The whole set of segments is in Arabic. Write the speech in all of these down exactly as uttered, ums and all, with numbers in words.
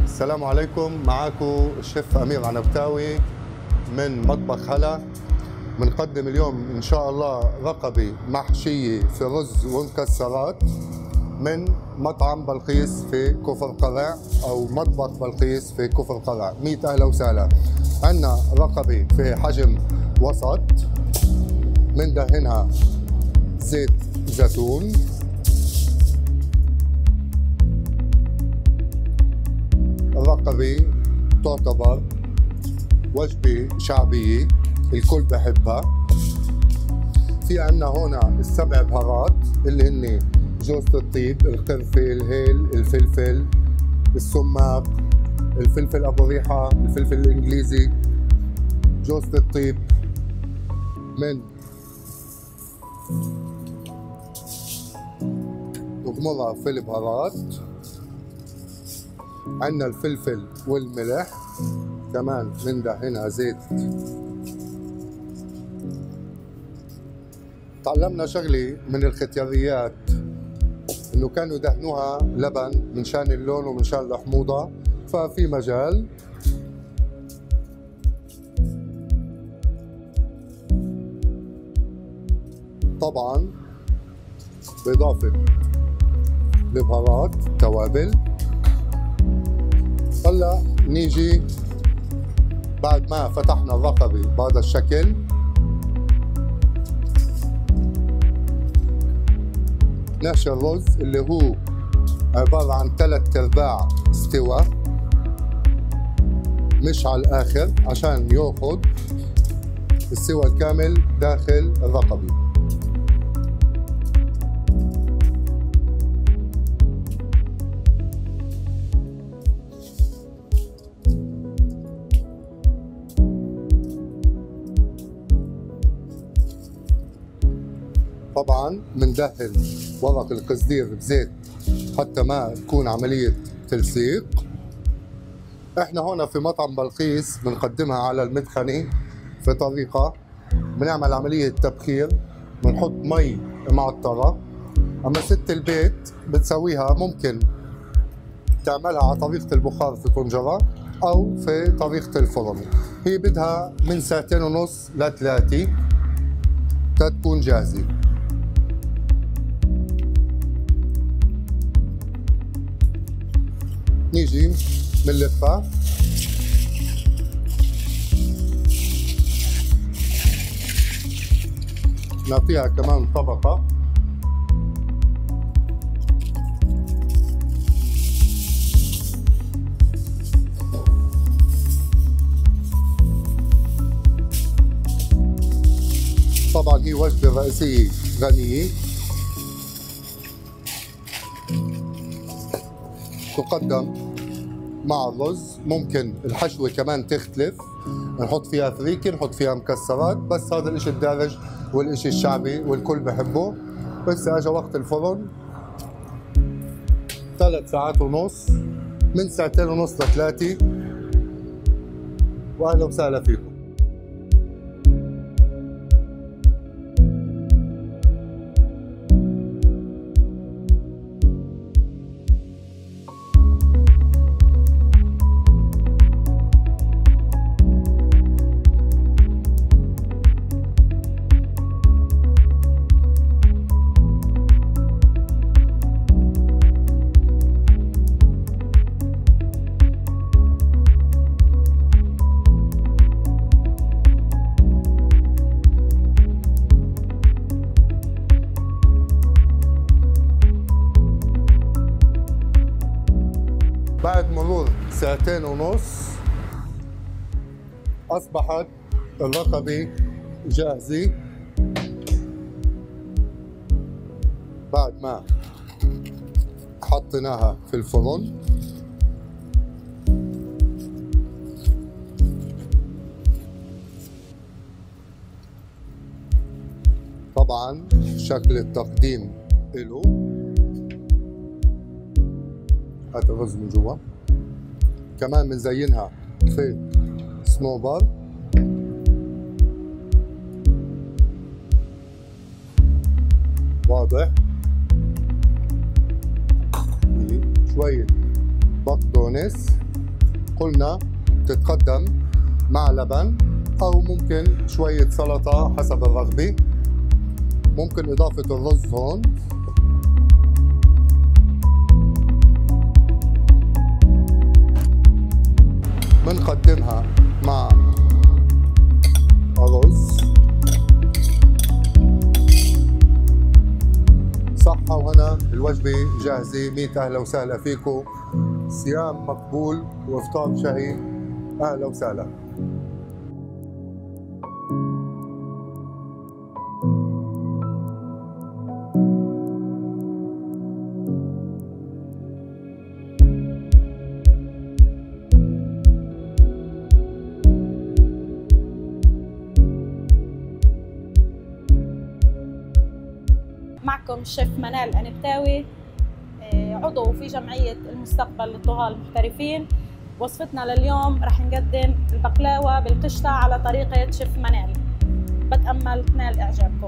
السلام عليكم، معاكم الشيف أمير عنبتاوي من مطبخ هلا. بنقدم اليوم إن شاء الله رقبة محشية في رز ومكسرات من مطعم بلقيس في كفر قرع أو مطبخ بلقيس في كفر قرع. مية أهلا وسهلا. عندنا رقبة في حجم وسط مندهنها زيت زيتون، الرقبة تعتبر وجبة شعبية الكل بحبها. في عنا هنا السبع بهارات اللي هن جوزة الطيب، القرفة، الهيل، الفلفل، السماق، الفلفل أبو ريحة، الفلفل الإنجليزي، جوزة الطيب. من نغمرها في البهارات. عندنا الفلفل والملح كمان مندهنها زيت. تعلمنا شغلة من الختياريات انه كانوا يدهنوها لبن من شان اللون ومن شان الحموضة، ففي مجال. طبعا بإضافة البهارات توابل. هلا نيجي بعد ما فتحنا الرقبة بهذا الشكل، نحشي الرز اللي هو عبارة عن ثلاث ارباع استوى، مش على الآخر عشان ياخذ السوى الكامل داخل الرقبة. طبعا بندهن ورق القصدير بزيت حتى ما تكون عملية تلصيق. احنا هون في مطعم بلقيس بنقدمها على المدخنة في طريقة بنعمل عملية تبخير، بنحط مي معطرة. اما ست البيت بتسويها ممكن تعملها على طريقة البخار في طنجرة او في طريقة الفرن. هي بدها من ساعتين ونص لثلاثة تكون جاهزة. نيجي بنلفها نعطيها كمان طبقة. طبعا هي وجبة رئيسية غنية، تقدم مع الرز. ممكن الحشوة كمان تختلف، نحط فيها فريكة، نحط فيها مكسرات، بس هذا الاشي الدارج والاشي الشعبي والكل بحبه. بس اجا وقت الفرن ثلاث ساعات ونص، من ساعتين ونص لثلاثة. واهلا وسهلا فيكم. بعد مرور ساعتين ونص أصبحت الرقبة جاهزة. بعد ما حطيناها في الفرن، طبعا شكل التقديم إله. هات الرز من جوا. كمان بنزينها في صنوبر. واضح. شوية بقدونس قلنا تتقدم مع لبن أو ممكن شوية سلطة حسب الرغبة. ممكن إضافة الرز هون، بنقدمها مع رز. صحة وهنا، الوجبة جاهزة. مية أهلا وسهلا فيكم. صيام مقبول وإفطار شهي. أهلا وسهلا. معكم شيف منال أنبتاوي، عضو في جمعية المستقبل للطهاة المحترفين. وصفتنا لليوم رح نقدم البقلاوة بالقشطة على طريقة شيف منال، بتأمل تنال إعجابكم.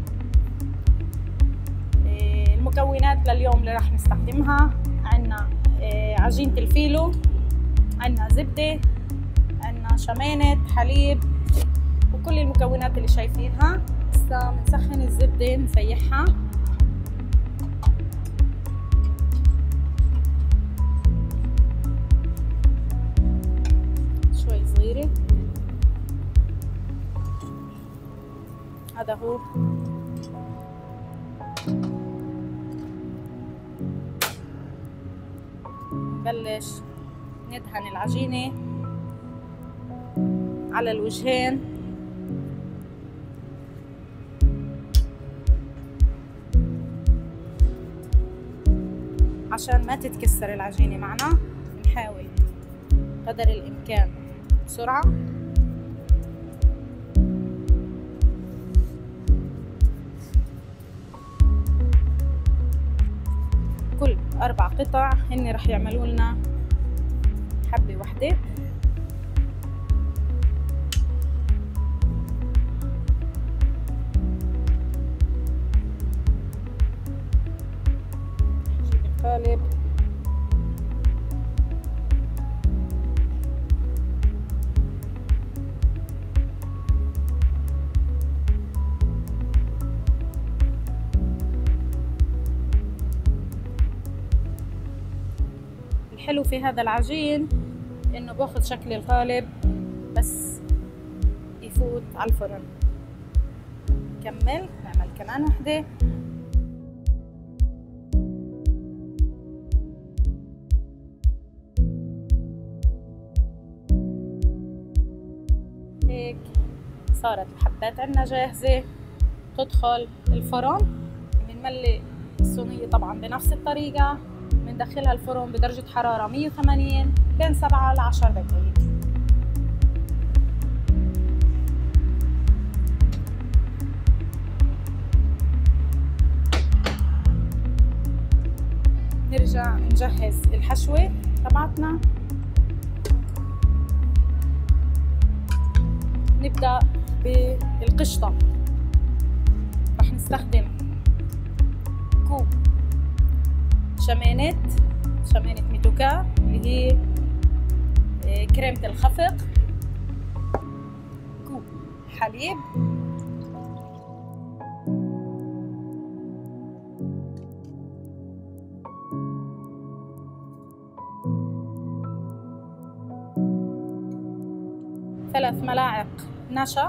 المكونات لليوم اللي رح نستخدمها: عنا عجينة الفيلو، عنا زبدة، عنا شمانة، حليب، وكل المكونات اللي شايفينها. هسا بنسخن الزبدة نسيحها شوي صغيرة. هذا هو. نبلش ندهن العجينة على الوجهين عشان ما تتكسر العجينة معنا. نحاول قدر الإمكان بسرعة. كل أربع قطع هن رح يعملوا لنا حبة واحدة. نجيب القالب الحلو في هذا العجين انه باخذ شكل القالب بس يفوت على الفرن. نكمل نعمل كمان وحده. هيك صارت الحبات عنا جاهزة تدخل الفرن. بنملي الصينية طبعا بنفس الطريقة، بندخلها الفرن بدرجة حرارة مية وثمانين بين سبعة لعشر دقايق. نرجع نجهز الحشوة تبعتنا. نبدأ بالقشطة. رح نستخدم كوب شمانة شمانة ميتوكا اللي هي كريمة الخفق، كوب حليب، ثلاث ملاعق نشا،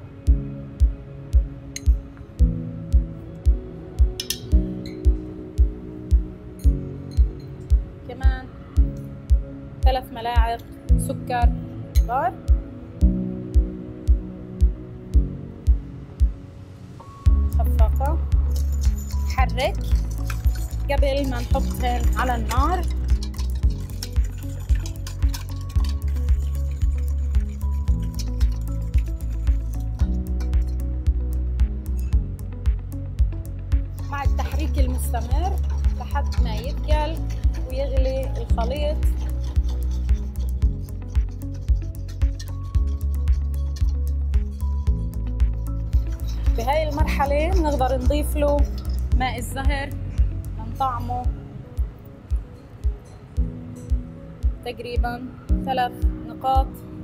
كمان ثلاث ملاعق سكر بار، خفاقة. حرك قبل ما نحطهن على النار. مع التحريك المستمر لحد ما يتقل ويغلي الخليط. بهاي المرحلة بنقدر نضيف له ماء الزهر لنطعمه تقريبا ثلاث نقاط.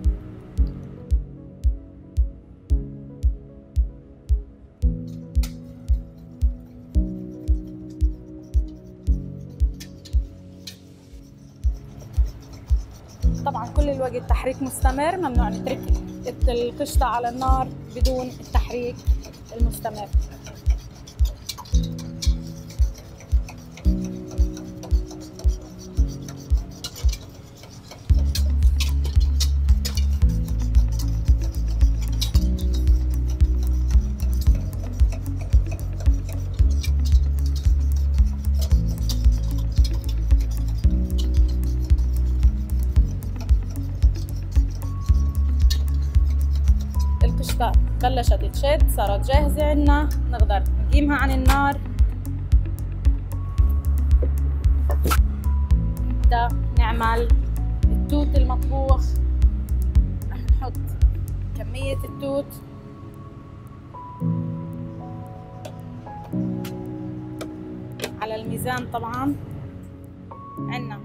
طبعا كل الوقت تحريك مستمر، ممنوع نترك القشطة على النار بدون التحريك المستمر. القشطة بلشت تشد، صارت جاهزة عنا، نقدر نقيمها عن النار. نبدأ نعمل التوت المطبوخ. رح نحط كمية التوت على الميزان. طبعا عنا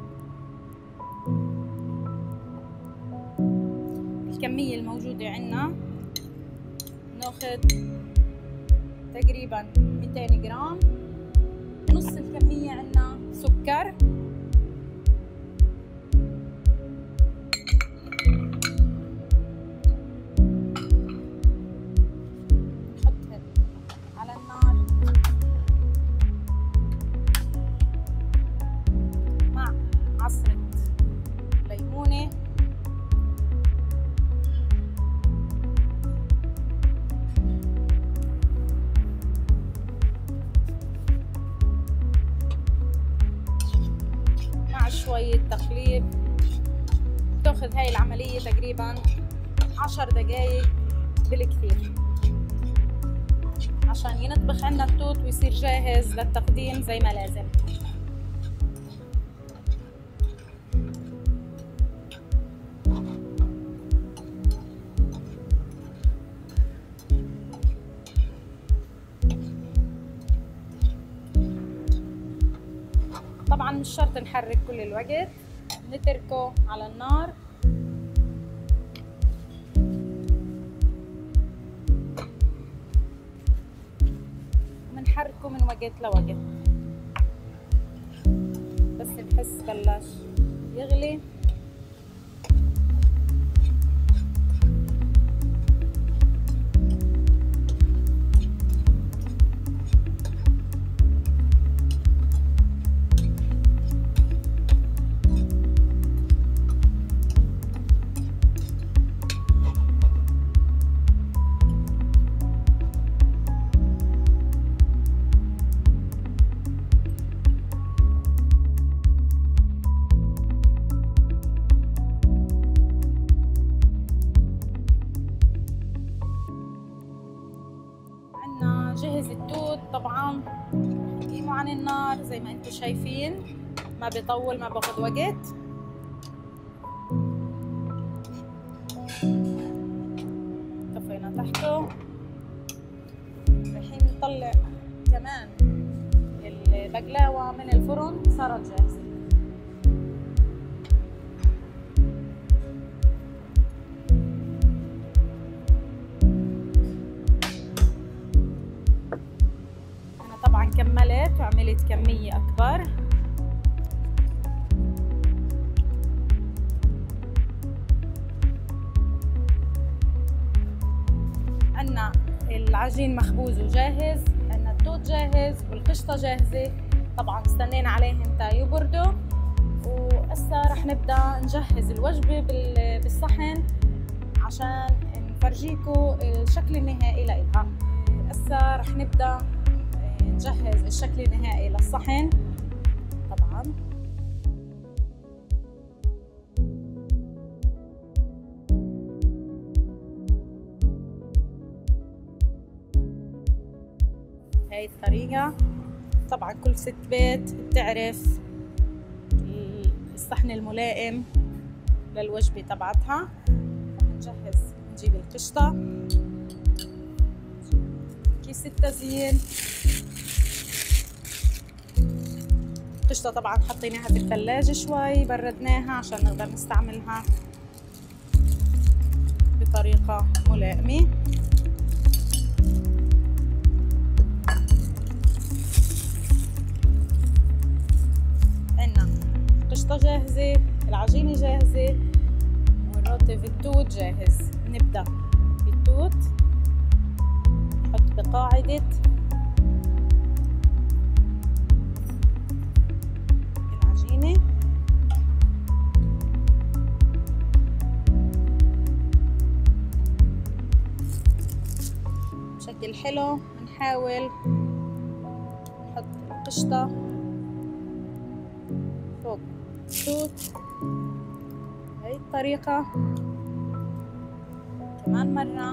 الكمية الموجودة عنا، ناخد تقريبا مئتين جرام. نص الكمية عنا سكر، نحطها على النار مع عصرة ليمونة. شوية تقليب. تاخذ هاي العملية تقريبا عشر دقايق بالكثير عشان ينطبخ عنا التوت ويصير جاهز للتقديم زي ما لازم. طبعا مش شرط نحرك كل الوقت، نتركه على النار ومنحركه من وقت لوقت بس نحس بلش يغلي. جهز التوت. طبعا نقيمه عن النار زي ما انتم شايفين، ما بيطول، ما باخذ وقت. طفينا تحته. الحين نطلع كمان البقلاوة من الفرن، صارت جاهزة. طبعا كملت وعملت كمية أكبر. عنا العجين مخبوز وجاهز، عنا التوت جاهز والقشطة جاهزة. طبعا استنينا عليهم تا يبردوا، وهسه رح نبدأ نجهز الوجبة بالصحن عشان نفرجيكم الشكل النهائي لإلها. هسه رح نبدأ نجهز الشكل النهائي للصحن. طبعا هاي الطريقة. طبعا كل ست بيت بتعرف الصحن الملائم للوجبة تبعتها. نجهز، نجيب القشطة، كيس التزيين، القشطة طبعا حطيناها في الثلاجة شوي، بردناها عشان نقدر نستعملها بطريقة ملائمة. عنا القشطة جاهزة، العجينة جاهزة، والروتي فيتوت جاهز. نبدأ بالتوت، نحط بقاعدة العجينة، بشكل حلو. بنحاول نحط القشطة فوق التوت بهي الطريقة. كمان مرة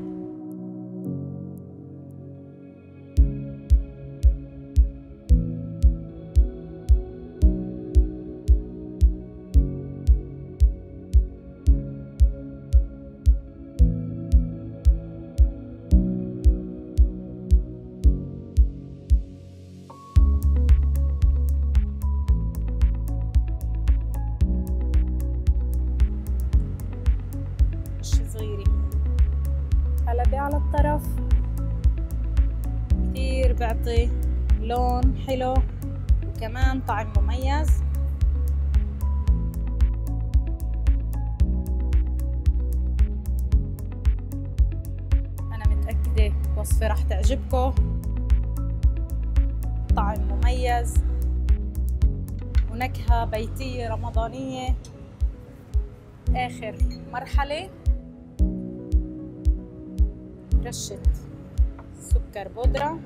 صغيرة حلبة على الطرف، كتير بيعطي لون حلو وكمان طعم مميز. أنا متأكدة وصفة رح تعجبكم، طعم مميز ونكهة بيتية رمضانية. آخر مرحلة رشة سكر بودرة،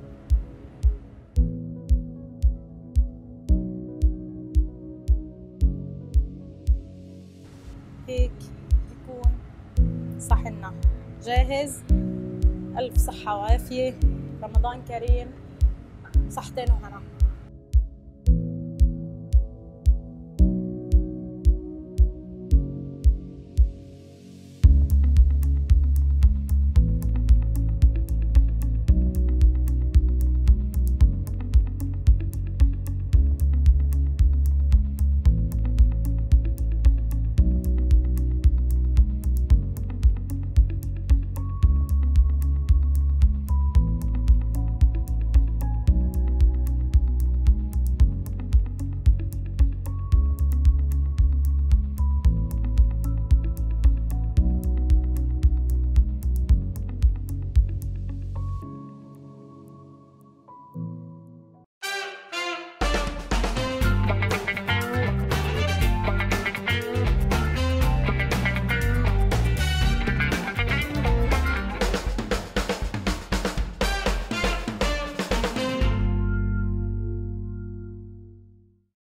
هيك يكون صحننا جاهز. ألف صحة وعافية، رمضان كريم، صحتين وهنا.